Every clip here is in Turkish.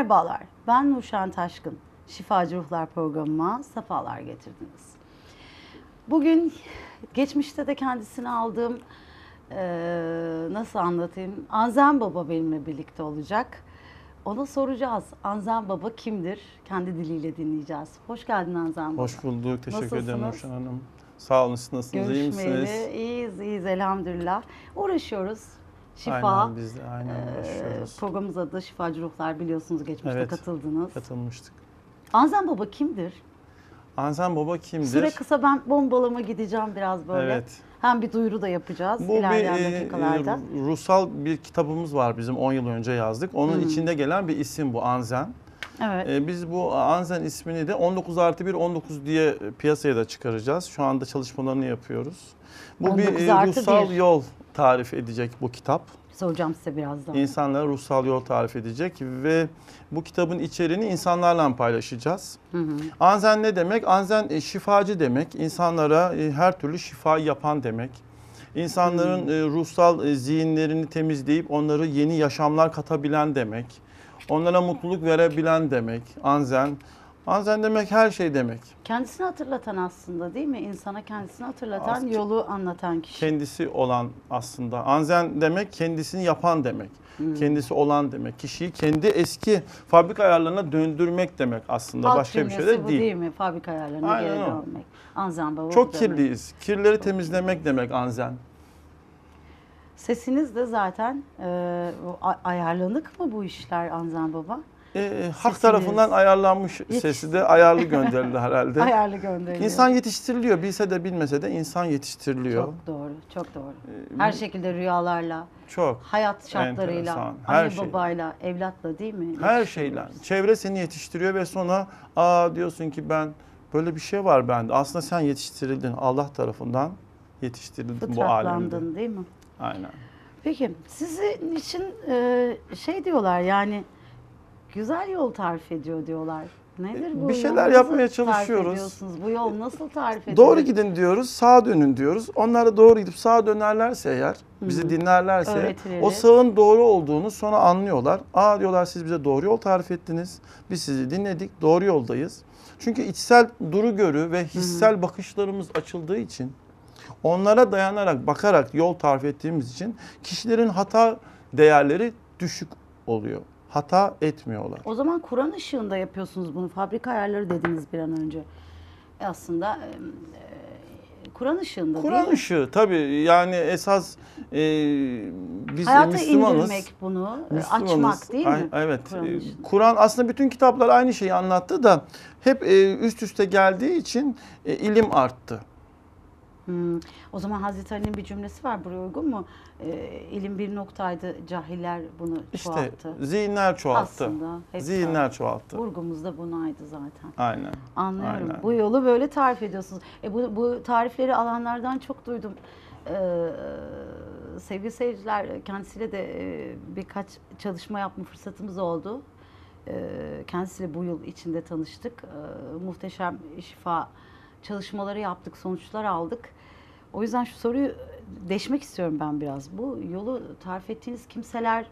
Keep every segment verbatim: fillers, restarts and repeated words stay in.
Merhabalar, ben Nurşen Taşkın. Şifacı Ruhlar programıma sefalar getirdiniz. Bugün geçmişte de kendisini aldığım, e, nasıl anlatayım, Anzen Baba benimle birlikte olacak. Ona soracağız, Anzen Baba kimdir? Kendi diliyle dinleyeceğiz. Hoş geldin Anzen Baba. Hoş bulduk, teşekkür Nasılsınız? ederim Nurşen Hanım. Sağ olun, siz nasılsınız, iyi Görüşmeyeli, misiniz? iyiyiz, iyiyiz elhamdülillah. Uğraşıyoruz. Şifa. Aynen, biz de aynen Ee, uğraşıyoruz. Programımız adı Şifacı Ruhlar, biliyorsunuz geçmişte Evet, katıldınız. Katılmıştık. Anzen Baba kimdir? Anzen Baba kimdir? Süre kısa, ben bombalama gideceğim biraz böyle. Evet. Hem bir duyuru da yapacağız Bu bir ilerleyen e, dakikalarda. e, ruhsal bir kitabımız var, bizim on yıl önce yazdık. Onun Hmm. içinde gelen bir isim bu, Anzen. Evet. E, biz bu Anzen ismini de on dokuz artı bir on dokuz diye piyasaya da çıkaracağız. Şu anda çalışmalarını yapıyoruz. Bu bir e, ruhsal bir. yol tarif edecek bu kitap. Soracağım size birazdan. İnsanlara ruhsal yol tarif edecek ve bu kitabın içeriğini insanlarla paylaşacağız. Hı hı. Anzen ne demek? Anzen e, şifacı demek. İnsanlara e, her türlü şifa yapan demek. İnsanların e, ruhsal e, zihinlerini temizleyip onları yeni yaşamlar katabilen demek. Onlara mutluluk verebilen demek. Anzen. Anzen demek her şey demek. Kendisini hatırlatan aslında, değil mi? İnsana kendisini hatırlatan, Aslında yolu anlatan kişi. Kendisi olan aslında. Anzen demek kendisini yapan demek. Hmm. Kendisi olan demek. Kişiyi kendi eski fabrika ayarlarına döndürmek demek aslında. Halk Başka bir şey cümlesi de bu değil. değil mi? Fabrika ayarlarına Aynen geri o. dönmek. Anzen Baba Çok bu demek. kirliyiz. Kirleri Çok temizlemek demek Anzen. Sesiniz de zaten e, a- ayarlanık mı bu işler Anzen Baba? Ee, hak Sesiniz. tarafından ayarlanmış Yetiş- sesi de ayarlı gönderildi herhalde. Ayarlı gönderiliyor. İnsan yetiştiriliyor. Bilse de bilmese de insan yetiştiriliyor. Çok doğru, çok doğru. Ee, Her şekilde rüyalarla, Çok. hayat şartlarıyla, enteresan. Her anne şey. babayla, evlatla, değil mi? Her şeyle. Çevre seni yetiştiriyor ve sonra aa diyorsun ki ben böyle bir şey var bende. Aslında sen yetiştirildin. Allah tarafından yetiştirildin bu alemde. Fıtratlandın, değil mi? Aynen. Peki sizin için e, şey diyorlar, yani güzel yol tarif ediyor diyorlar. Nedir bu? Bir yol? şeyler Nasıl yapmaya tarif çalışıyoruz. ediyorsunuz? Bu yol nasıl tarif ediyor? Doğru gidin diyoruz, sağa dönün diyoruz. Onlar da doğru gidip sağa dönerlerse eğer, bizi Hı. dinlerlerse Öğretileriz. o sağın doğru olduğunu sonra anlıyorlar. Aa diyorlar, siz bize doğru yol tarif ettiniz. Biz sizi dinledik, doğru yoldayız. Çünkü içsel duru görü ve hissel bakışlarımız açıldığı için, onlara dayanarak, bakarak yol tarif ettiğimiz için kişilerin hata değerleri düşük oluyor. Hata etmiyorlar. O zaman Kur'an ışığında yapıyorsunuz bunu. Fabrika ayarları dediniz bir an önce. E aslında e, e, Kur'an ışığında Kur'an değil mi? ışığı tabii, yani esas e, biz Hayata Müslümanız. indirmek bunu, e, Müslümanız. açmak değil mi? Ay- Evet. Kur'an E, ışığında. Kur'an aslında bütün kitaplar aynı şeyi anlattı da hep e, üst üste geldiği için e, ilim arttı. Hmm. O zaman Hazreti Ali'nin bir cümlesi var, buraya uygun mu? E, ilim bir noktaydı, cahiller bunu İşte çoğalttı. zihinler çoğalttı. Aslında hepsi Zihinler çoğalttı. vurgumuz da bunaydı zaten. Aynen. Anlıyorum. Aynen. Bu yolu böyle tarif ediyorsunuz. E bu, bu tarifleri alanlardan çok duydum. Ee, sevgili seyirciler, kendisiyle de e, birkaç çalışma yapma fırsatımız oldu. Ee, kendisiyle bu yıl içinde tanıştık. Ee, muhteşem şifa çalışmaları yaptık, sonuçlar aldık. O yüzden şu soruyu deşmek istiyorum ben biraz. Bu yolu tarif ettiğiniz kimseler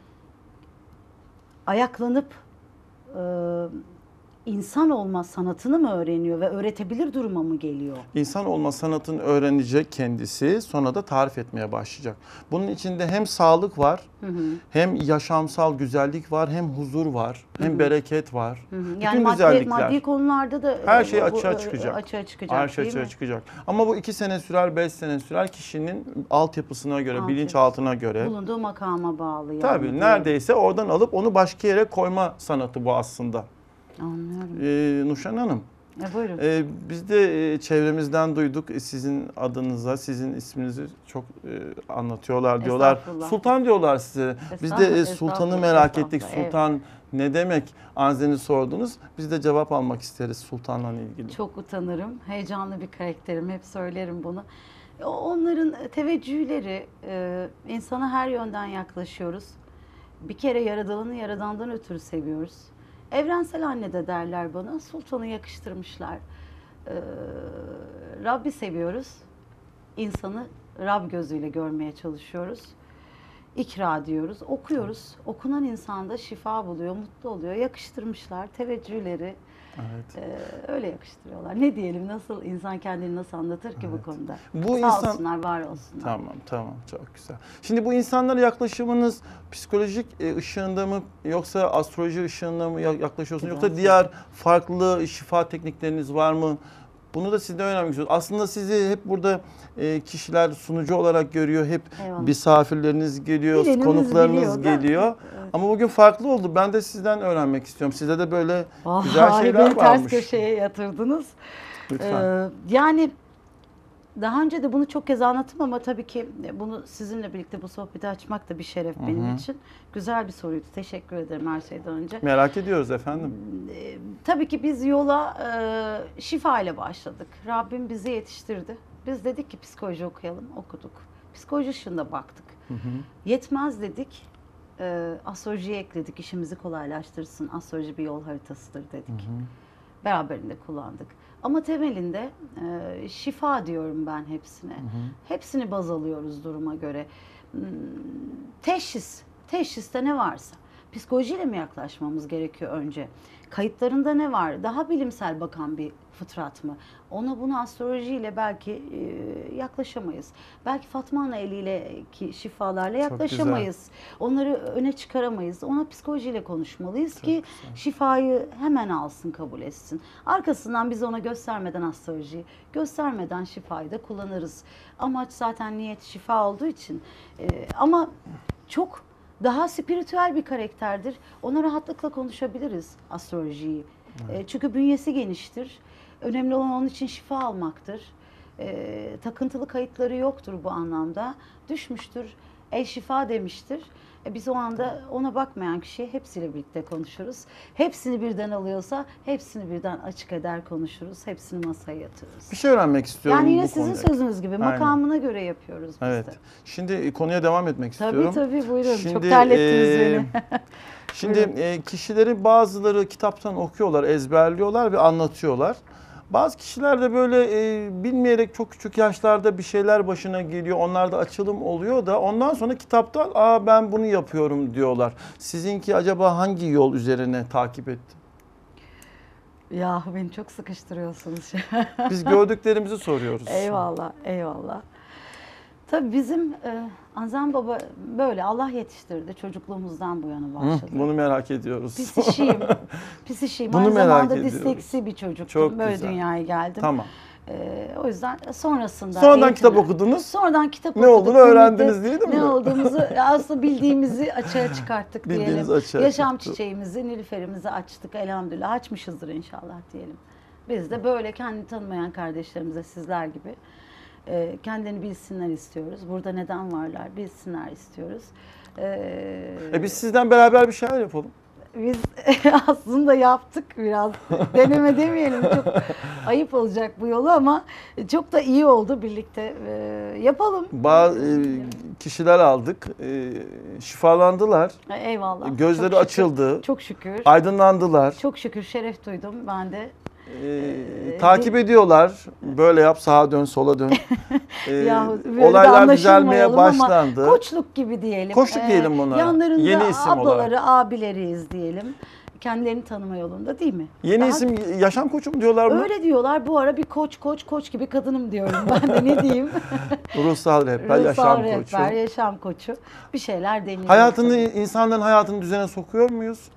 ayaklanıp e, insan olma sanatını mı öğreniyor ve öğretebilir duruma mı geliyor? İnsan olma sanatını öğrenecek kendisi, sonra da tarif etmeye başlayacak. Bunun içinde hem sağlık var, Hı hı. hem yaşamsal güzellik var, hem huzur var, hem Hı hı. bereket var. Hı hı. Bütün Yani maddi, güzellikler. maddi konularda da Her e, şey bu- açığa bu, çıkacak. Açığa çıkacak. Her şey değil açığa mi? çıkacak. Ama bu iki sene sürer, beş sene sürer, kişinin altyapısına göre, Altyapısı. bilinçaltına göre. Bulunduğu makama bağlı yani. Tabii diyor. neredeyse oradan alıp onu başka yere koyma sanatı bu aslında. Anlıyorum. Ee, Nurşen Hanım, E, buyurun. e, biz de e, çevremizden duyduk, e, sizin adınıza, sizin isminizi çok e, anlatıyorlar diyorlar. Estağfurullah. Sultan diyorlar size. Biz de e, Estağfurullah, sultanı merak estağfurullah, ettik. evet. Sultan ne demek? Anzen'i sordunuz. Biz de cevap almak isteriz sultanla ilgili. Çok utanırım. Heyecanlı bir karakterim. Hep söylerim bunu. E, Onların teveccühleri, e, insana her yönden yaklaşıyoruz. Bir kere Yaradan'ı Yaradan'dan ötürü seviyoruz. Evrensel anne de derler bana. Sultan'ı yakıştırmışlar. E, Rabbi seviyoruz. İnsanı Rab gözüyle görmeye çalışıyoruz. ikra diyoruz. Okuyoruz. Okunan insan da şifa buluyor, mutlu oluyor. Yakıştırmışlar teveccühleri. Evet. Ee, öyle yakıştırıyorlar. Ne diyelim, nasıl insan kendini nasıl anlatır ki Evet. bu konuda? Bu Sağ insan olsunlar, var olsunlar. Tamam, tamam. Çok güzel. Şimdi bu insanlara yaklaşımınız psikolojik e, ışığında mı yoksa astroloji ışığında mı ya- yaklaşıyorsunuz? Güzel Yoksa diğer farklı şifa teknikleriniz var mı? Bunu da sizden öğrenmek istiyoruz. Aslında sizi hep burada e, kişiler sunucu olarak görüyor. Hep Eyvallah. misafirleriniz geliyor, Bilenimiz konuklarınız biliyor da. geliyor. Evet. Ama bugün farklı oldu. Ben de sizden öğrenmek istiyorum. Sizde de böyle Vay, güzel şeyler beni ters varmış. köşeye yatırdınız. Lütfen. Ee, yani daha önce de bunu çok kez anlattım ama tabii ki bunu sizinle birlikte bu sohbeti açmak da bir şeref Hı hı. benim için. Güzel bir soruydu. Teşekkür ederim her şeyden önce. Merak ediyoruz efendim. Ee, tabii ki biz yola e, şifa ile başladık. Rabbim bizi yetiştirdi. Biz dedik ki psikoloji okuyalım, okuduk. Psikoloji ışığında baktık. Hı hı. Yetmez dedik. E, astrolojiye ekledik, işimizi kolaylaştırsın. Astroloji bir yol haritasıdır dedik. Hı hı. Beraberinde kullandık. Ama temelinde e, şifa diyorum ben hepsine. Hı hı. Hepsini baz alıyoruz duruma göre. Hmm, Teşhis, teşhiste ne varsa. Psikolojiyle mi yaklaşmamız gerekiyor önce? Kayıtlarında ne var? Daha bilimsel bakan bir fıtrat mı? Ona bunu astrolojiyle belki e, yaklaşamayız. Belki Fatma Ana eliyle ki şifalarla Çok yaklaşamayız. Onları öne çıkaramayız. Ona psikolojiyle konuşmalıyız Çok ki güzel. şifayı hemen alsın, kabul etsin. Arkasından biz ona göstermeden astrolojiyi, göstermeden şifayı da kullanırız. Amaç zaten niyet şifa olduğu için. E, ama çok daha spiritüel bir karakterdir. Ona rahatlıkla konuşabiliriz astrolojiyi. E, çünkü bünyesi geniştir. Önemli olan onun için şifa almaktır. E, takıntılı kayıtları yoktur bu anlamda. Düşmüştür, el şifa demiştir. E, biz o anda ona bakmayan kişiye hepsiyle birlikte konuşuruz. Hepsini birden alıyorsa hepsini birden açık eder konuşuruz. Hepsini masaya yatırırız. Bir şey öğrenmek istiyorum Yani yine bu sizin konuda. sözünüz gibi Aynen. makamına göre yapıyoruz biz Evet. de. Şimdi konuya devam etmek Tabii istiyorum. tabii, buyurun. Çok Şimdi, terlettiniz e, beni. Şimdi Buyurun. e, kişileri bazıları kitaptan okuyorlar, ezberliyorlar ve anlatıyorlar. Bazı kişiler de böyle e, bilmeyerek çok küçük yaşlarda bir şeyler başına geliyor. Onlarda açılım oluyor da ondan sonra kitaptan aa ben bunu yapıyorum diyorlar. Sizinki acaba hangi yol üzerine takip etti? Ya beni çok sıkıştırıyorsunuz. Biz gördüklerimizi soruyoruz. Eyvallah, eyvallah. Tabii bizim e, Azam Baba böyle Allah yetiştirdi. Çocukluğumuzdan bu yana Hı, başladı. bunu merak ediyoruz. Pis işiyim. Pis işiyim. Bunu Aynı merak zamanda ediyoruz. disleksi bir çocuktum. Çok böyle güzel. dünyaya geldim. Tamam. E, o yüzden sonrasında... Sonradan kitap eğitimler- okudunuz. Sonradan kitap Ne okuduk. olduğunu öğrendiniz birlikte değil mi? Ne olduğumuzu aslında bildiğimizi açığa çıkarttık Bildiğiniz diyelim. açığa Yaşam çıktı. çiçeğimizi, nilüferimizi açtık elhamdülillah. Açmışızdır inşallah diyelim. Biz de böyle kendini tanımayan kardeşlerimize sizler gibi e, kendini bilsinler istiyoruz. Burada neden varlar bilsinler istiyoruz. E, E biz sizden beraber bir şeyler yapalım. Biz aslında yaptık biraz. Deneme demeyelim, çok ayıp olacak bu yolu ama çok da iyi oldu birlikte. E, yapalım. Bazı kişiler aldık, e, şifalandılar, Eyvallah. gözleri Çok şükür. açıldı, Çok şükür. aydınlandılar. Çok şükür şeref duydum ben de. E, takip ediyorlar. Böyle yap, sağa dön, sola dön. E, Yahu böyle de olaylar düzelmeye anlaşılmayalım ama başlandı. Koçluk gibi diyelim. Koçluk diyelim buna. Yanlarında Yeni isim ablaları, olarak. abileriyiz diyelim. Kendilerini tanıma yolunda değil mi? Yeni Daha- isim yaşam koçu mu diyorlar mı? Öyle diyorlar. Bu ara bir koç koç koç gibi kadınım diyorum ben de, ne diyeyim? Ruhsal rehber, Ruhsal yaşam rehber, koçu. yaşam koçu. Bir şeyler deniyor. Hayatını, insanların hayatını düzene sokuyor muyuz?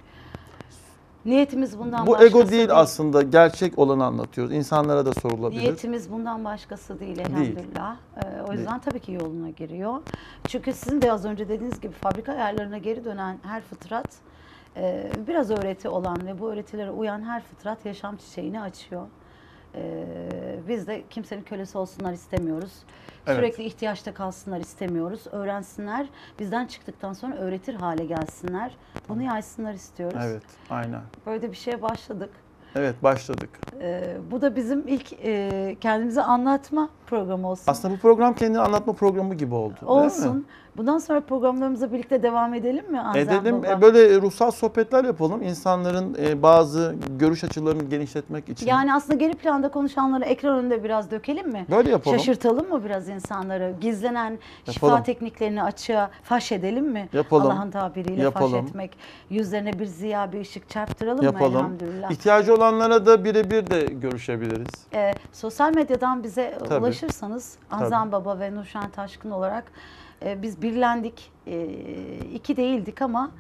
Niyetimiz bundan Bu başkası ego değil aslında, gerçek olanı anlatıyoruz. İnsanlara da sorulabilir. Niyetimiz bundan başkası değil elhamdülillah. Ee, o yüzden tabii ki yoluna giriyor. Çünkü sizin de az önce dediğiniz gibi fabrika ayarlarına geri dönen her fıtrat, e, biraz öğreti olan ve bu öğretilere uyan her fıtrat yaşam çiçeğini açıyor. Ee, biz de kimsenin kölesi olsunlar istemiyoruz. Evet. Sürekli ihtiyaçta kalsınlar istemiyoruz. Öğrensinler, bizden çıktıktan sonra öğretir hale gelsinler. Bunu yaysınlar istiyoruz. Evet, aynen. Böyle de bir şeye başladık. Evet, başladık. Ee, bu da bizim ilk e, kendimizi anlatma programı olsun. Aslında bu program kendini anlatma programı gibi oldu. Değil mi? Olsun. Bundan sonra programlarımıza birlikte devam edelim mi Anzen Edelim. Baba? E, Böyle ruhsal sohbetler yapalım. İnsanların e, bazı görüş açılarını genişletmek için. Yani aslında geri planda konuşanları ekran önünde biraz dökelim mi? Böyle yapalım. Şaşırtalım mı biraz insanları? Gizlenen şifa Yapalım. tekniklerini açığa faş edelim mi? Yapalım. Allah'ın tabiriyle Yapalım. faş etmek. Yüzlerine bir ziya, bir ışık çarptıralım Yapalım. mı elhamdülillah? İhtiyacı olanlara da birebir de görüşebiliriz. Ee, sosyal medyadan bize Tabii. ulaşırsanız Anzen Baba ve Nurşen Taşkın olarak e, biz birlendik. E, iki değildik ama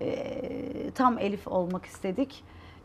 e, tam elif olmak istedik.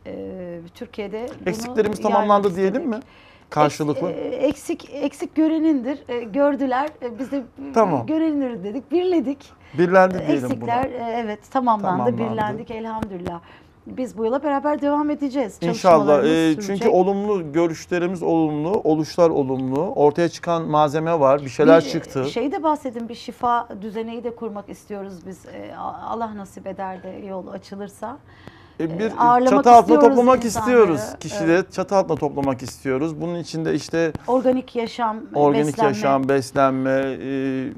E, Türkiye'de bunu Eksiklerimiz yaymak tamamlandı diyelim istedik. mi? Karşılıklı. Eks- e, Eksik eksik görenindir. E, Gördüler. E, Biz de Tamam. görenindir dedik. Birledik. Birlendi diyelim Eksikler buna. e, evet tamamlandı. Tamamlandı. Birlendik elhamdülillah. Biz bu yola beraber devam edeceğiz. İnşallah. Çalışmalarımız E, sürecek. çünkü olumlu görüşlerimiz olumlu, oluşlar olumlu. Ortaya çıkan malzeme var, bir şeyler Bir çıktı. Şey de bahsedin, bir şifa düzeneği de kurmak istiyoruz biz. Ee, Allah nasip eder de yol açılırsa. E, bir e, ağırlamak çatı altına istiyoruz toplamak insanları. istiyoruz. Kişileri çatı altına toplamak istiyoruz. Bunun içinde işte Organik yaşam, organik beslenme, yaşam, beslenme, e,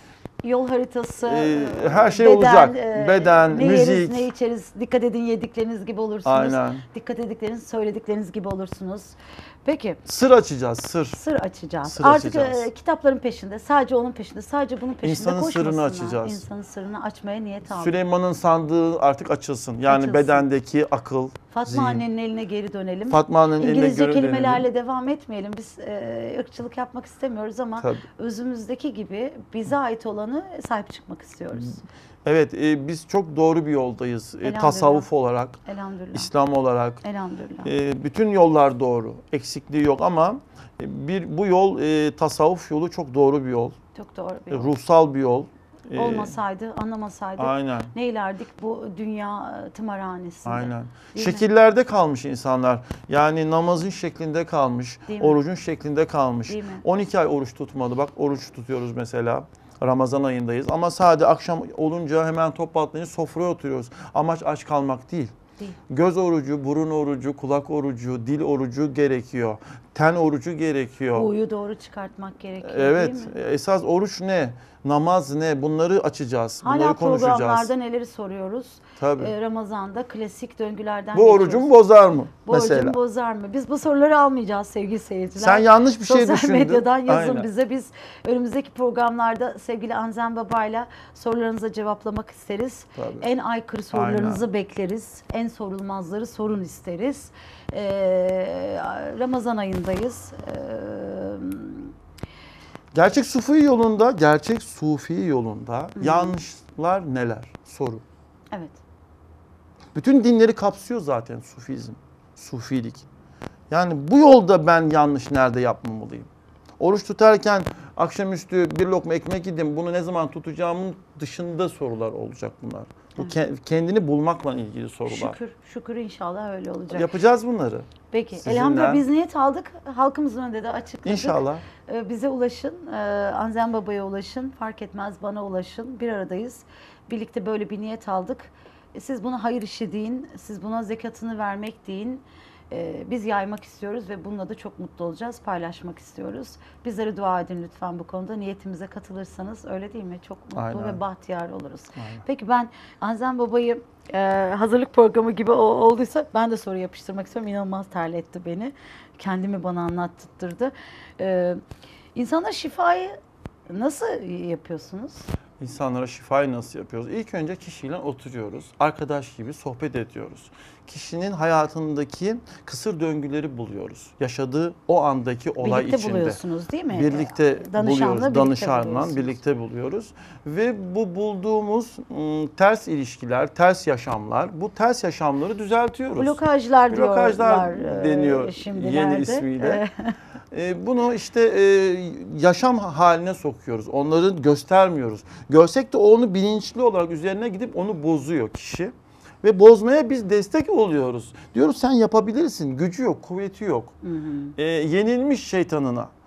yol haritası, Ee, e, her şey beden, olacak. e, Beden, ne yeriz, müzik. ne içeriz. Dikkat edin, yedikleriniz gibi olursunuz. Aynen. Dikkat edikleriniz, söyledikleriniz gibi olursunuz. Peki. Sır açacağız, sır. Sır açacağız. Sır Artık açacağız. e, kitapların peşinde, sadece onun peşinde, sadece bunun peşinde İnsanın sırrını koşmasınlar. açacağız. İnsanın sırrını açmaya niyet aldık. Süleyman'ın sandığı artık açılsın. Yani Açılsın. bedendeki akıl, Fatma zihin. annenin eline geri dönelim. Fatma'nın eline İngilizce göre kelimelerle dönelim. devam etmeyelim. Biz e, ırkçılık yapmak istemiyoruz ama Tabii. özümüzdeki gibi bize ait olanı sahip çıkmak istiyoruz. Evet, e, biz çok doğru bir yoldayız. E, Elhamdülillah. tasavvuf olarak, Elhamdülillah. İslam olarak. Elhamdülillah. E, bütün yollar doğru. Eksikliği yok ama e, bir bu yol e, tasavvuf yolu çok doğru bir yol. Çok doğru bir E, yol. ruhsal bir yol. E, Olmasaydı, anlamasaydık Aynen. neylerdik bu dünya tımarhanesinde. Aynen. Değil mi? Şekillerde kalmış insanlar. Yani namazın şeklinde kalmış, Değil mi? orucun şeklinde kalmış. Değil mi? on iki ay oruç tutmadı. Bak oruç tutuyoruz mesela. Ramazan ayındayız ama sadece akşam olunca hemen toplatlayınca sofraya oturuyoruz. Amaç aç kalmak değil. Değil. Göz orucu, burun orucu, kulak orucu, dil orucu gerekiyor. Ten orucu gerekiyor. Huyu doğru çıkartmak gerekiyor Evet, değil mi? esas oruç ne? Namaz ne? Bunları açacağız. Bunları Hala konuşacağız. programlarda neleri soruyoruz? Tabii. Ee, Ramazan'da klasik döngülerden Bu orucumu geçiyoruz. bozar mı? Bu mesela. orucumu bozar mı? Biz bu soruları almayacağız sevgili seyirciler. Sen yanlış bir şey Sosyal düşündün. medyadan yazın Aynen. bize. Biz önümüzdeki programlarda sevgili Anzen Baba'yla sorularınızı cevaplamak isteriz. Tabii. En aykırı sorularınızı bekleriz. En sorulmazları sorun isteriz. Ee, Ramazan ayındayız. Ee, Gerçek sufi yolunda, gerçek sufi yolunda yanlışlar neler? Soru. evet. Bütün dinleri kapsıyor zaten sufizm, sufilik. Yani bu yolda ben yanlış nerede yapmamalıyım? Oruç tutarken akşamüstü bir lokma ekmek yedim, bunu ne zaman tutacağımın dışında sorular olacak bunlar. Bu ke- kendini bulmakla ilgili sorular. Şükür, şükür inşallah öyle olacak. Yapacağız bunları. Peki. Sizinle. Elhamdülillah biz niyet aldık. Halkımızın önünde de açıkladık. İnşallah. Ee, Bize ulaşın. Ee, Anzen Baba'ya ulaşın. Fark etmez bana ulaşın. Bir aradayız. Birlikte böyle bir niyet aldık. E, Siz buna hayır işi deyin. Siz buna zekatını vermek deyin. Ee, Biz yaymak istiyoruz ve bununla da çok mutlu olacağız. Paylaşmak istiyoruz. Bizlere dua edin lütfen bu konuda. Niyetimize katılırsanız öyle değil mi? Çok mutlu Aynen. ve bahtiyar oluruz. Aynen. Peki ben Anzen Baba'yı e, hazırlık programı gibi o- olduysa ben de soru yapıştırmak istiyorum. İnanılmaz terletti beni. Kendimi bana anlattırdı. Ee, İnsanlar şifayı nasıl yapıyorsunuz? İnsanlara şifayı nasıl yapıyoruz? İlk önce kişiyle oturuyoruz. Arkadaş gibi sohbet ediyoruz. Kişinin hayatındaki kısır döngüleri buluyoruz. Yaşadığı o andaki olay Birlikte içinde. buluyorsunuz değil mi? Birlikte Danışanla buluyoruz. birlikte Danışanla buluyorsunuz. birlikte buluyoruz. Ve bu bulduğumuz ım, ters ilişkiler, ters yaşamlar, bu ters yaşamları düzeltiyoruz. Blokajlar Blokajlar diyorlar e, deniyor şimdilerde. yeni ismiyle. E, bunu işte e, yaşam haline sokuyoruz. Onları göstermiyoruz. Görsek de onu bilinçli olarak üzerine gidip onu bozuyor kişi. Ve bozmaya biz destek oluyoruz. Diyoruz sen yapabilirsin. Gücü yok, kuvveti yok. Hı hı. E, yenilmiş şeytanına.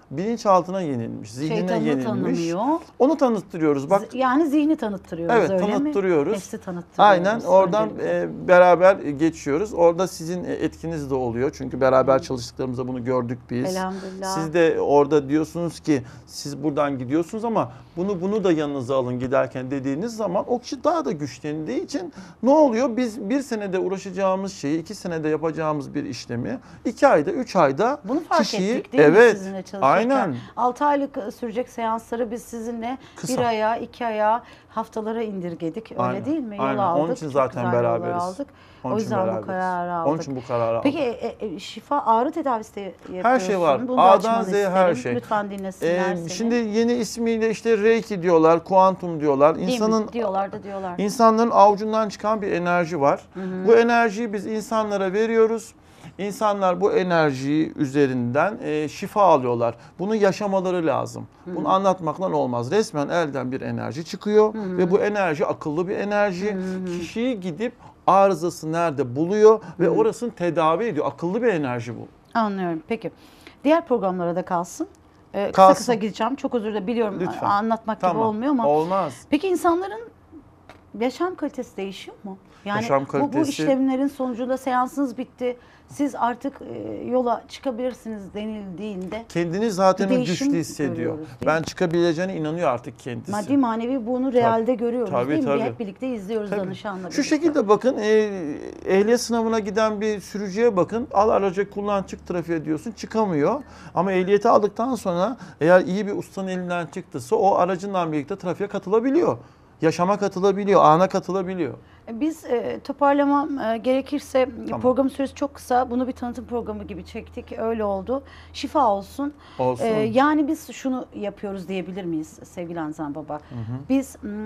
bilinçaltına yenilmiş, zihnine Şeytanını yenilmiş. tanımıyor. Onu tanıttırıyoruz. Bak, Z- Yani zihni tanıttırıyoruz, evet, öyle mi? tanıttırıyoruz. Nefsi tanıttırıyoruz. Aynen, oradan öncelikle. e, beraber geçiyoruz. Orada sizin etkiniz de oluyor. Çünkü beraber çalıştıklarımızda bunu gördük biz. Elhamdülillah. Siz de orada diyorsunuz ki siz buradan gidiyorsunuz ama bunu bunu da yanınıza alın giderken dediğiniz zaman o kişi daha da güçlendiği için ne oluyor? Biz bir senede uğraşacağımız şeyi iki senede yapacağımız bir işlemi iki ayda, üç ayda Bunu fark kişiyi, ettik değil evet, mi sizinle çalışırken? aynen. altı aylık sürecek seansları biz sizinle Kısa. bir aya, iki aya, haftalara indirgedik. Öyle Aynen, değil mi? Yol aynen. aldık. Onun için çok zaten güzel yollar beraberiz. aldık. Onun O için yüzden bu beraberiz. kararı aldık. Onun için bu kararı aldık. Peki e, e, şifa ağrı tedavisi de yapıyorsun. Her şey var. Bunu da A'dan açmanı Z'ye her isterim. şey. Lütfen dinlesinler Ee, seni. şimdi yeni ismiyle işte Reiki diyorlar, kuantum diyorlar. Değil mi? İnsanın Diyorlar da diyorlar. İnsanların avucundan çıkan bir enerji var. Hı hı. Bu enerjiyi biz insanlara veriyoruz. İnsanlar bu enerjiyi üzerinden e, şifa alıyorlar. Bunu yaşamaları lazım. Hı hı. Bunu anlatmakla olmaz. Resmen elden bir enerji çıkıyor hı hı. ve bu enerji akıllı bir enerji. Hı hı. Kişiyi gidip arızası nerede buluyor hı hı. ve orasını tedavi ediyor. Akıllı bir enerji bu. Anlıyorum. Peki. Diğer programlara da kalsın. Ee, kısa Kalsın. kısa gideceğim. Çok özür dilerim. Biliyorum Lütfen. anlatmak Tamam. gibi olmuyor ama. Olmaz. Peki insanların yaşam kalitesi değişiyor mu? Yani Yaşam kalitesi... bu, bu işlemlerin sonucunda seansınız bitti. Siz artık e, yola çıkabilirsiniz denildiğinde Kendini zaten bir o değişim güçlü hissediyor. görüyoruz, değil Ben mi? çıkabileceğine inanıyor artık kendisi. Maddi manevi bunu realde görüyoruz tabii, değil mi? tabii. Hep birlikte izliyoruz Tabii. danışanla. Şu birlikte. şekilde bakın, e, ehliyet sınavına giden bir sürücüye bakın. Al aracı kullan, çık trafiğe diyorsun, çıkamıyor. Ama ehliyeti aldıktan sonra eğer iyi bir ustanın elinden çıktıysa o aracından birlikte trafiğe katılabiliyor. Yaşama katılabiliyor, ana katılabiliyor. Biz e, toparlamam e, gerekirse Tamam. program süresi çok kısa. Bunu bir tanıtım programı gibi çektik. Öyle oldu. Şifa olsun. Olsun. E, yani biz şunu yapıyoruz diyebilir miyiz sevgili Anzan Baba? Hı hı. Biz m,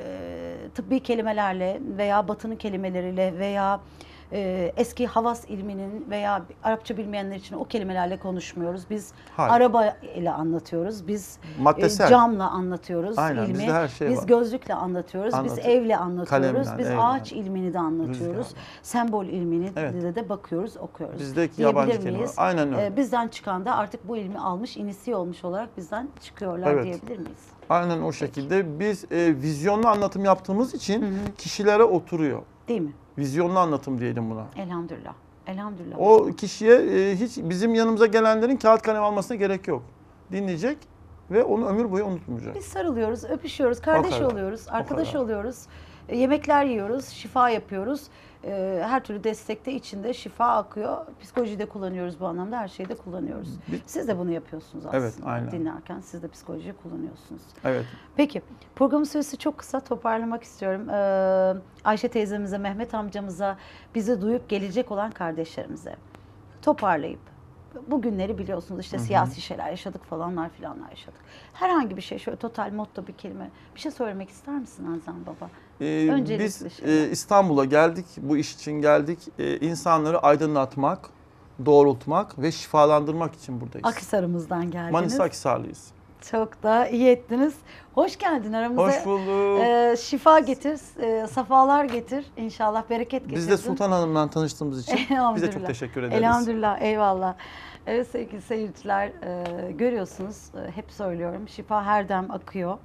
e, tıbbi kelimelerle veya batının kelimeleriyle veya e, eski havas ilminin veya Arapça bilmeyenler için o kelimelerle konuşmuyoruz. Biz Hayır. araba ile anlatıyoruz. Biz e, Maddesel. camla anlatıyoruz Aynen, ilmi. bizde her şey biz var. gözlükle anlatıyoruz. Anlatıyor. Biz evle anlatıyoruz. Kalemden, biz evle. ağaç ilmini de anlatıyoruz. Rüzgar. Sembol ilmini Evet. de, de bakıyoruz, okuyoruz. Bizdeki yabancı Diyebilir kelime. miyiz? Aynen öyle. Ee, bizden çıkan da artık bu ilmi almış, inisiye olmuş olarak bizden çıkıyorlar Evet. diyebilir miyiz? Aynen o şekilde. Biz e, vizyonlu anlatım yaptığımız için hı hı. kişilere oturuyor. Değil mi? Vizyonlu anlatım diyelim buna. Elhamdülillah. Elhamdülillah. O kişiye e, hiç bizim yanımıza gelenlerin kağıt kalem almasına gerek yok. Dinleyecek ve onu ömür boyu unutmayacak. Biz sarılıyoruz, öpüşüyoruz, kardeş kadar. oluyoruz, arkadaş kadar. oluyoruz. E, yemekler yiyoruz, şifa yapıyoruz. E, her türlü destekte içinde şifa akıyor. Psikolojiyi de kullanıyoruz bu anlamda, her şeyi de kullanıyoruz. Bir- Siz de bunu yapıyorsunuz aslında. Evet, aynen. Dinlerken siz de psikolojiyi kullanıyorsunuz. Evet. Peki, programın süresi çok kısa, toparlamak istiyorum. Ee, Ayşe teyzemize, Mehmet amcamıza, bizi duyup gelecek olan kardeşlerimize toparlayıp, bugünleri biliyorsunuz işte siyasi şeyler yaşadık falanlar filanlar yaşadık. Herhangi bir şey, şöyle total motto bir kelime, bir şey söylemek ister misin Azam Baba? Ee, Öncelikli biz şeyler. e, İstanbul'a geldik, bu iş için geldik. E, insanları aydınlatmak, doğrultmak ve şifalandırmak için buradayız. Akhisar'ımızdan geldiniz. Manisa Akhisarlıyız. Çok da iyi ettiniz. Hoş geldin aramıza. Hoş bulduk. Ee, şifa getir, e, safalar getir. İnşallah bereket getirdin. Biz de Sultan Hanım'la tanıştığımız için bize çok Elhamdülillah. teşekkür ederiz. Elhamdülillah, eyvallah. Evet sevgili seyirciler, e, görüyorsunuz, e, hep söylüyorum, şifa her dem akıyor.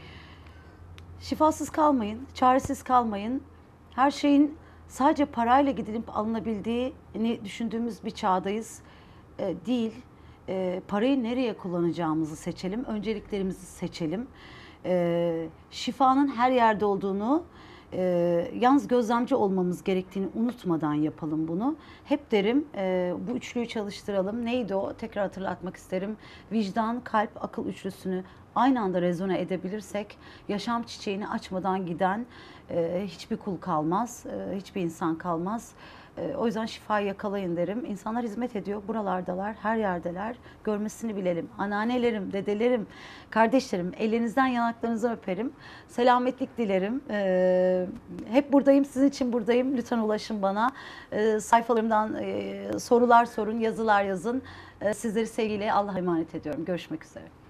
Şifasız kalmayın, çaresiz kalmayın. Her şeyin sadece parayla gidilip alınabildiğini düşündüğümüz bir çağdayız. E, değil, e, parayı nereye kullanacağımızı seçelim, önceliklerimizi seçelim. E, şifanın her yerde olduğunu, e, yalnız gözlemci olmamız gerektiğini unutmadan yapalım bunu. Hep derim, e, bu üçlüyü çalıştıralım. Neydi o? Tekrar hatırlatmak isterim. Vicdan, kalp, akıl üçlüsünü aynı anda rezone edebilirsek, yaşam çiçeğini açmadan giden e, hiçbir kul kalmaz, e, hiçbir insan kalmaz. E, o yüzden şifayı yakalayın derim. İnsanlar hizmet ediyor, buralardalar, her yerdeler. Görmesini bilelim. Anneannelerim, dedelerim, kardeşlerim, ellerinizden yanaklarınızı öperim. Selametlik dilerim. E, hep buradayım, sizin için buradayım. Lütfen ulaşın bana. E, sayfalarımdan e, sorular sorun, yazılar yazın. E, sizleri sevgiyle Allah'a emanet ediyorum. Görüşmek üzere.